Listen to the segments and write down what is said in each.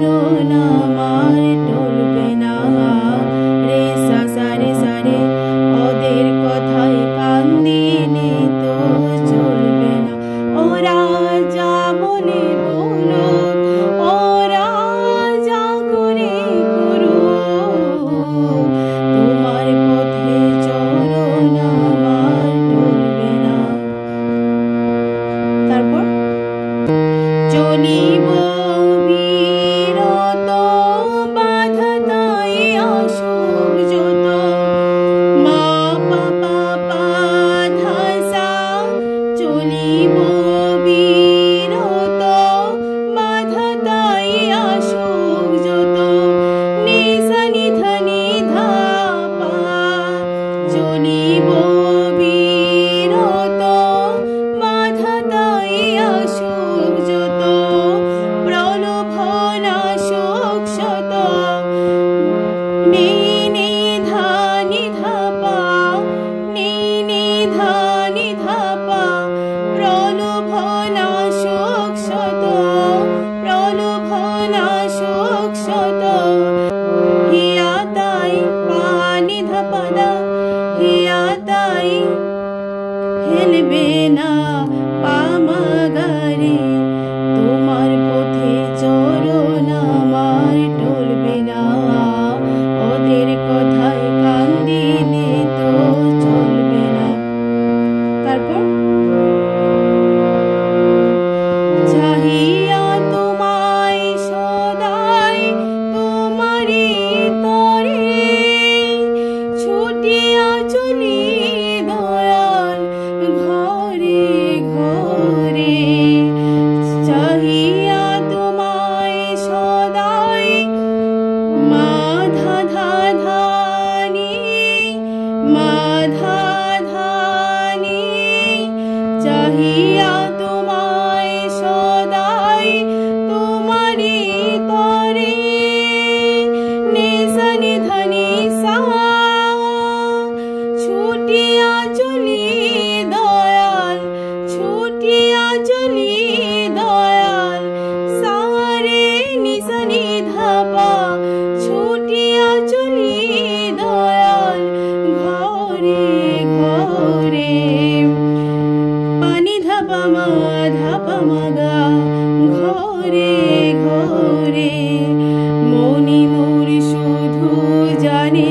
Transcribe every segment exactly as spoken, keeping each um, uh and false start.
চরণ আমার টলবে না। রে সা সা রে সা রে ওদের কথায় কান দিলে তো চলবে না। ওরা যা বলে বলুক, ওরা যা করে করুক, তোমার পথে চরণ আমার টলবে না। তারপর চলিব বিরত বাধা তাই আসুক যত। মা পা পা পা ধা সা চলিব বিরত বাধা তাই আসুক যত। নি সা নি ধা নি ধা পা চলিব বিরত বাধা তাই আসুক যত। প্রলোভন আসুক শত। নি নি ধা নি ধা পা নি নি ধা নি ধা পা প্রলোভন আসুক শত। প্রলোভন আসুক শত। হিয়া তাই পা নি ধা পা দা হিয়া তাই হেলবে না পা মা গা রে। তোমার পথে চরণ আমার টলবে না। ওদের কথায় কান দিলে তো চলবে না। তারপর চাহিয়া তোমায় সদাই তোমারই তরে ছুটিয়া চলি দয়াল ঘরে ঘরে। চাহিয়া তোমায় সদাই মা ধা ধা ধা নি মা ধা ধা নি। চাহিয়া তোমায় সদাই তোমারই তরে। নি সা নি ধা নি সা ছুটিয়া চলি দয়াল ছুটিয়া চলি দয়াল। সা রে নি সা নি ধা পা ছুটিয়া চলি দয়াল ঘরে ঘরে। পানি ধা পা মা ধা পা মা গা ঘরে ঘরে। মনি মোর শুধু জানে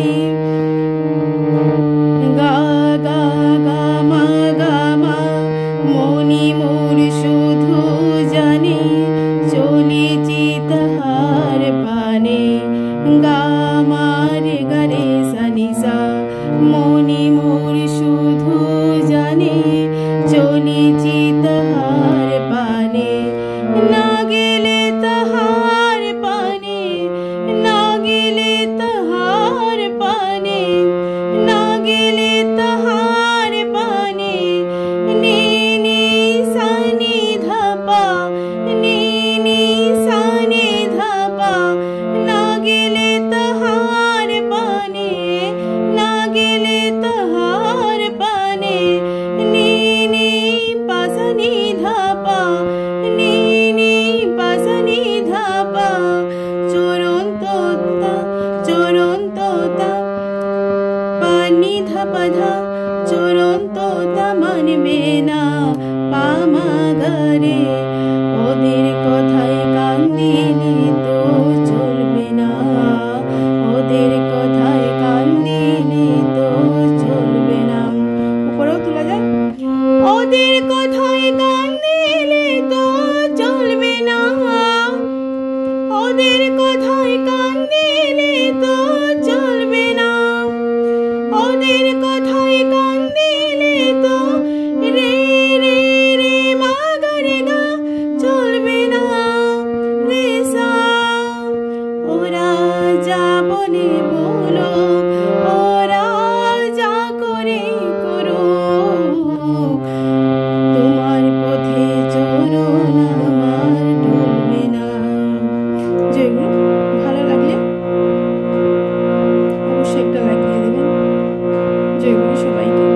গা গা গা মা গা মা। মনি মোর শুধু জানে চলেছি তাহার পানে। গা মার গা রে সা নি সা। মনি মোর শুধু জানে চলেছি তাহার পানে। না গেলে তাহার পানে না গেলে তাহার পানে না গেলে তাহার পানে। নি নি সা নি ধা পা নি নি সা নি ধা পা। না গেলে তাহার পানে না গেলে তাহার পানে। নি নি পা সা নি ধা পা নি নি পা সা নি ধা পা। চরণ তোতা চরণ তোতা পা নি ধা পা ধা। চরণ তোতা মানবে না পা মা গা রে। ওদের কথায় কান দিলে তো চলবে না। ওদের কথায় কান দিলে তো চলবে না। উপরেও তোলা যায়। ওদের কথায় কান দিলে তো চলবে না। ওদের কথায় কান দিলে তো চলবে না। ওদের কথায় কান দিলে তো রে রে রে মা গা রে গা চলবে না। রে সা ওরা যা বলে বলুক, ওরা যা করে করুক, তোমার পথে চরণ আমার টলবে না। যেগুলো ভালো লাগলে অবশ্যই একটা লাইক দিয়ে দেবেন। জয়গুরু সবাইকে।